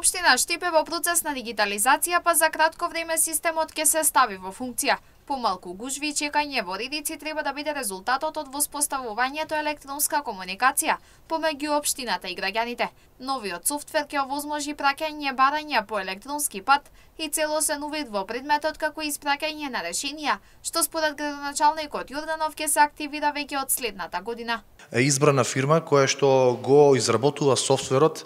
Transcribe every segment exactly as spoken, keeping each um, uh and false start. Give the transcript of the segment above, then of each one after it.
Општина Штип е во процес на дигитализација, па за кратко време системот ќе се стави во функција. Помалку гужви и чекање во редици треба да биде резултатот од воспоставувањето електронска комуникација помеѓу општината и граѓаните. Новиот софтвер ќе овозможи праќање барања по електронски пат и целосен увид во предметот како испраќање на решенија, што според градоначалникот Јорданов ќе се активира веќе од следната година. Е избрана фирма која што го изработува софтверот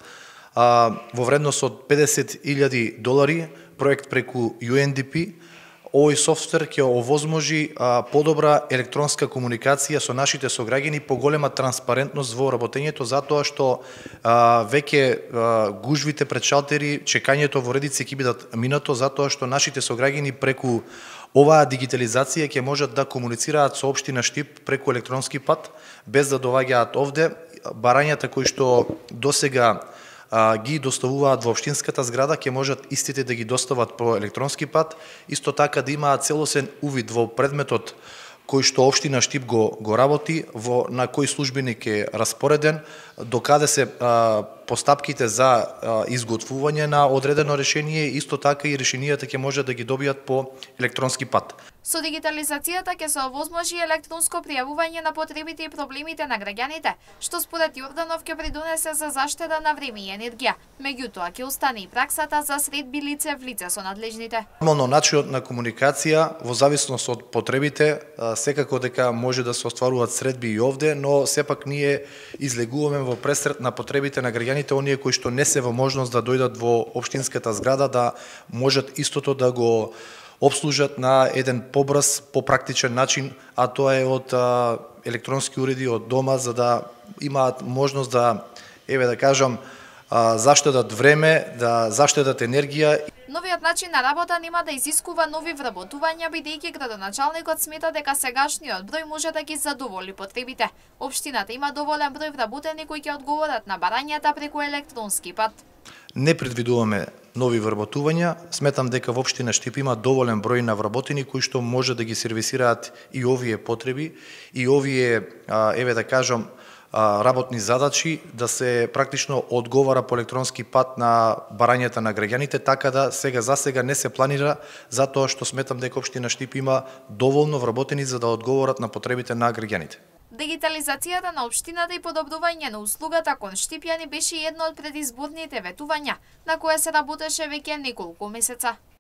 а, во вредност од педесет илјади долари, проект преку Ю Ен Ди Пи. Овој софтвер ќе овозможи а, подобра електронска комуникација со нашите сограѓани, поголема транспарентност во работењето, затоа што а, веќе а, гужвите пред шалтери, чекањето во редици ќе бидат минато, затоа што нашите сограѓани преку оваа дигитализација ќе можат да комуницираат со општина Штип преку електронски пат, без да доваѓаат овде. Барањата кои што досега а, ги доставуваат во општинската зграда, ќе можат истите да ги достават по електронски пат, исто така да имаат целосен увид во предметот кој што општина Штип го, го работи, во, на кој службеник е распореден, докаде се а, постапките за а, изготвување на одредено решение, исто така и решенијата ќе можат да ги добијат по електронски пат. Со дигитализацијата ќе се овозможи електронско пријавување на потребите и проблемите на граѓаните, што според Јорданов ќе придонесе за заштеда на време и енергија. Меѓутоа ќе остане и праксата за средби лице в лице со надлежните. Нормално начинот на комуникација во зависност од потребите секако дека може да се остваруваат средби и овде, но сепак ние излегуваме во пресрет на потребите на граѓаните, оние кои што не се во можност да дојдат во општинската зграда, да можат истото да го обслужат на еден побрз, попрактичен начин, а тоа е од а, електронски уреди од дома, за да имаат можност да, еве да кажам, а, заштедат време, да заштедат енергија. Новиот начин на работа нема да изискува нови вработувања, бидејќи градоначалникот смета дека сегашниот број може да ги задоволи потребите. Општината има доволен број вработени кои ќе одговорат на барањата преку електронски пат. Не предвидуваме нови вработувања. Сметам дека во општина Штип има доволен број на вработени кои што може да ги сервисираат и овие потреби и овие, еве да кажам, работни задачи, да се практично одговара по електронски пат на барањата на граѓаните, така да сега за сега не се планира, затоа што сметам дека општина Штип има доволно вработени за да одговорат на потребите на граѓаните. Дигитализацијата на општината и подобрување на услугата кон штипјани беше едно од предизборните ветувања, на кое се работеше веќе неколку месеца.